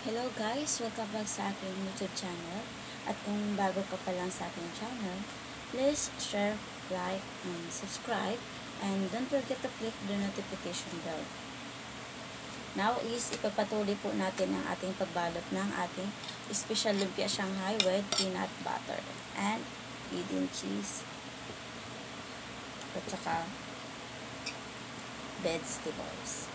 Hello guys! Welcome back sa aking YouTube channel. At kung bago ka pa lang sa aking channel, please share, like, and subscribe. And don't forget to click the notification bell. Now is ipagpatuloy po natin ang ating pagbalot ng ating special lumpia Shanghai with peanut butter and hidden cheese at saka vegetables.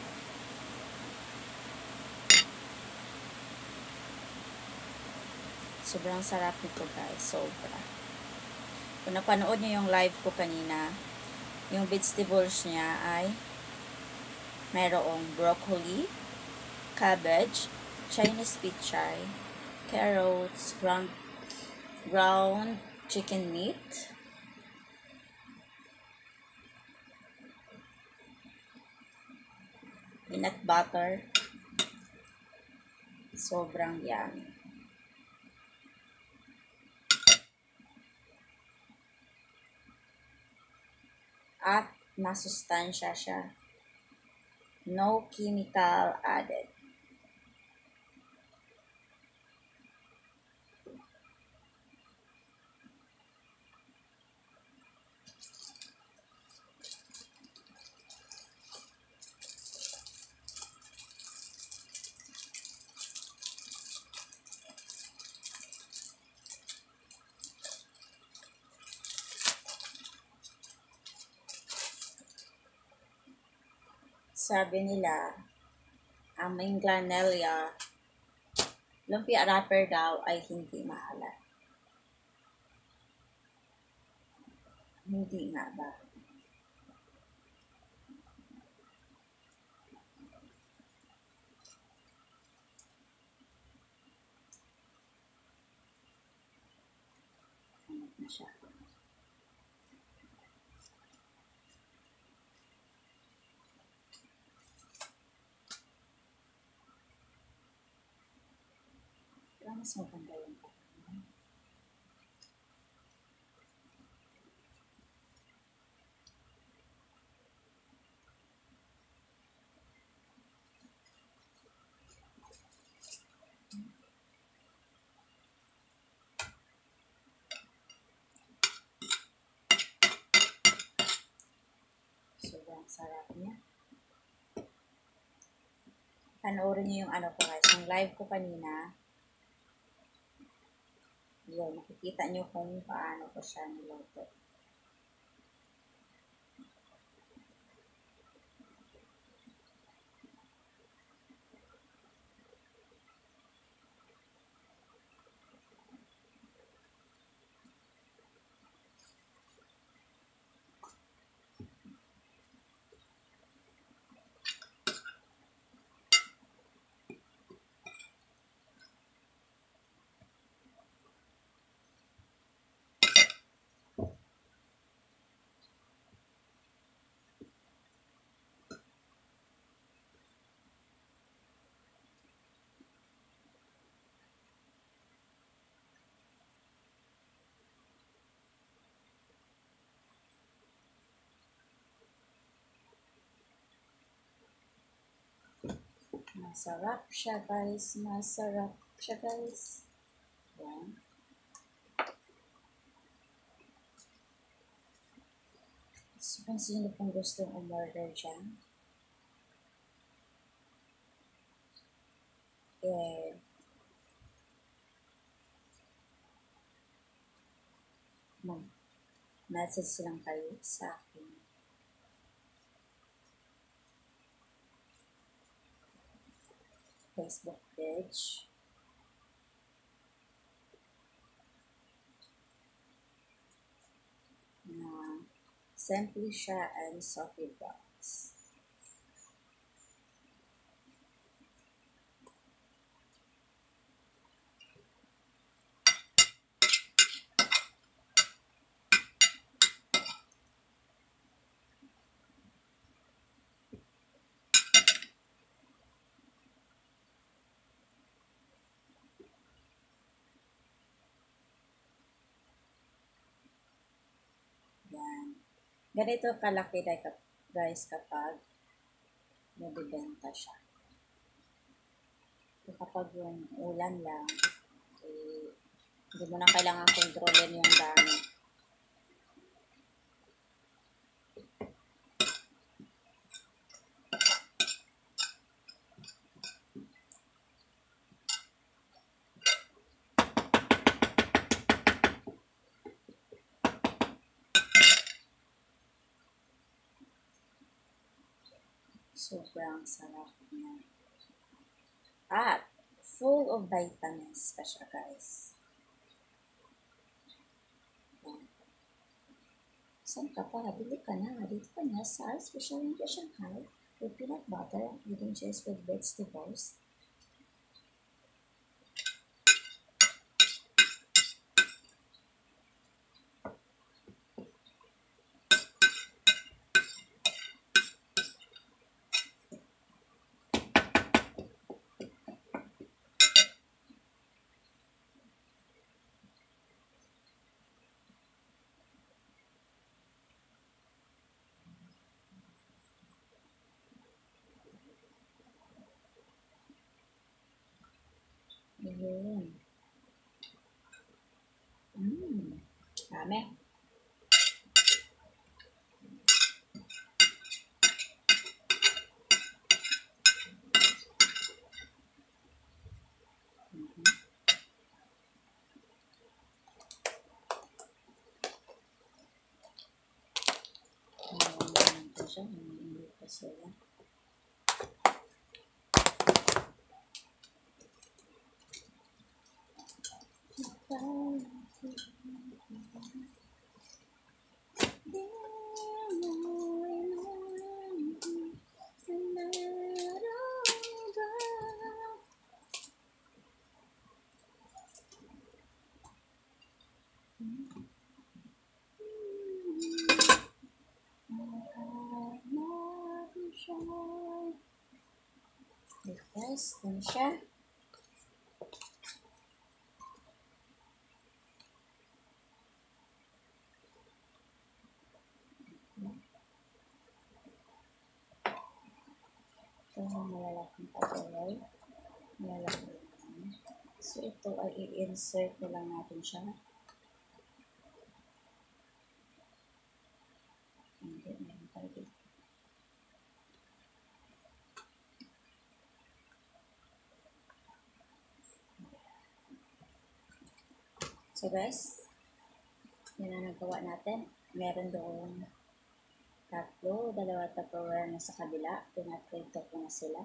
Sobrang sarap nito guys, sobra. Kung napanood niyo yung live ko kanina, yung vegetables niya ay mayroong broccoli, cabbage, Chinese pichay, carrots, ground chicken meat, peanut butter, sobrang yummy. At masustansya siya. No chemical added. Sabi nila, ang Minglanella lumpia wrapper daw ay hindi mahalat. Hindi nga ba? Ano na siya? Mas maganda yung sobrang sarap niya. Panoorin niyo yung ano ko guys, yung live ko kanina. Yun, makikita niyo kung paano ko siya niluto. Masarap siya guys. Masarap siya guys. Yan. So, kung sino pong gustong umorder dyan, mag-message lang kayo sa akin. Facebook page. Na Simply Sha and Sophie Box. Yan. Ganito kalaki guys kapag nabibenta siya. kapag yung ulam lang, eh, hindi mo na kailangan kontrolin yung dami. Sobrang sarap niya. At full of vitamins pa siya, guys. Yan. Saan ka pa? Bili ka na. Dito ka na sa Special Media Shanghai with peanut butter, eating cheese with vegetables. Ayun. Dami. Ayan natin siya. Hindi pa sila. Guys, dun siya. Ito yung malalaking pagaway. Malalaking. So, ito ay i-insert na lang natin siya. Hindi, meron tayo dito. So guys, yan ang nagawa natin. Meron doon tatlo, dalawa Tupperware na sa kabila. Pinaprito ko na sila.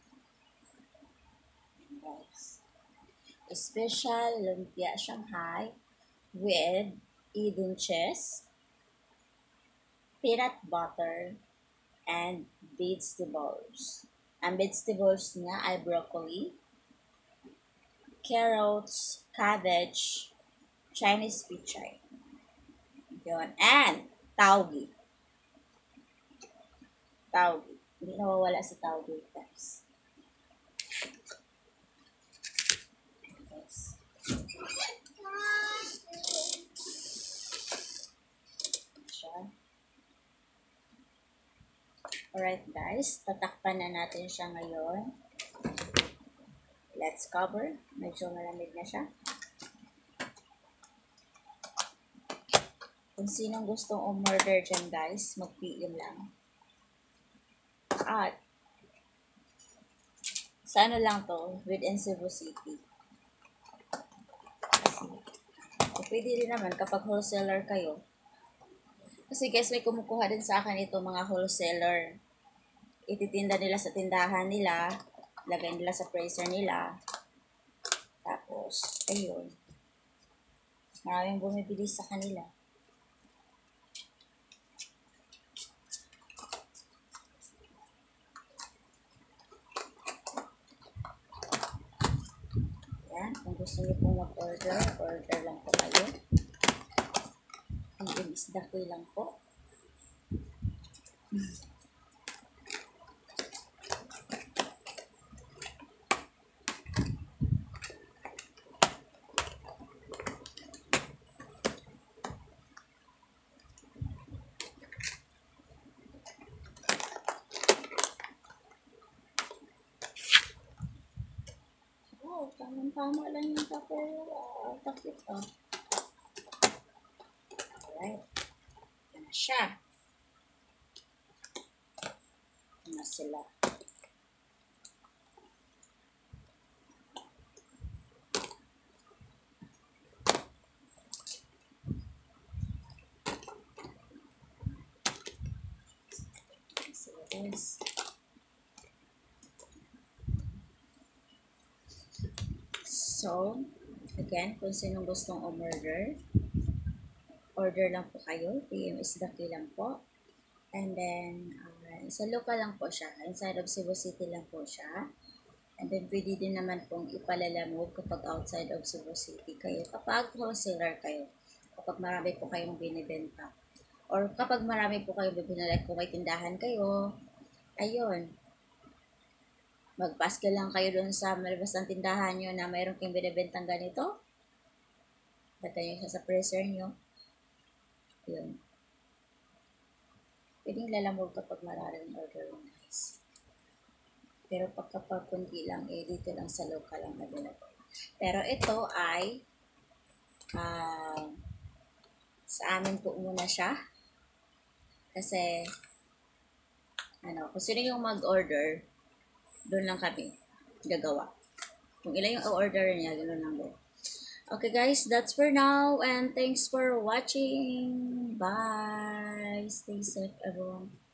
And guys, Special Lumpia Shanghai with Eden cheese, peanut butter, and vegetables. Ang vegetables niya ay broccoli, carrots, cabbage, Chinese pichay. Yun. And taugi. Taugi. Hindi nawawala sa taugi, guys. Yes. Siya. Alright, guys. Tatakpan na natin siya ngayon. Let's cover. Medyo malamig na siya. Kung sinong gustong umorder dyan, guys, mag-PM lang. At sa ano lang to, within Cebu City. Kasi, pwede din naman kapag wholesaler kayo. Kasi guys, may kumukuha din sa akin ito mga wholesaler. Ititinda nila sa tindahan nila, lagay nila sa freezer nila. Tapos, ayun. Maraming bumibili sa kanila. Yan, kung gusto niyo pong mag-order, order lang po kayo. Ang isda ko lang po. Tamang-tama lang yung takip. Alright. Yan na siya. Yan na sila. Sila guys. So, again, kung sinong gustong umorder, order lang po kayo. PM is the key lang po. And then, sa local lang po siya. Inside of Cebu City lang po siya. And then, pwede din naman pong ipalalamog kapag outside of Cebu City kayo. Kapag wholesaler kayo. Kapag marami po kayong binibenta. Or kapag marami po kayong bibili, like kung may tindahan kayo, ayun, magpass ka lang kayo doon sa malabas ng tindahan nyo na mayroon kayong binibentang ganito. Lagay nyo siya sa freezer nyo. Ayun. Pwedeng lalamog kapag maraming order mo, guys. Pero kapag kundi lang, dito lang sa local lang available. Pero ito ay sa amin po muna siya. Kasi, kung sino yung mag-order, doon lang kami gagawa. Kung ilan yung order niya, ganoon lang din. Okay guys, that's for now. And thanks for watching. Bye. Stay safe everyone.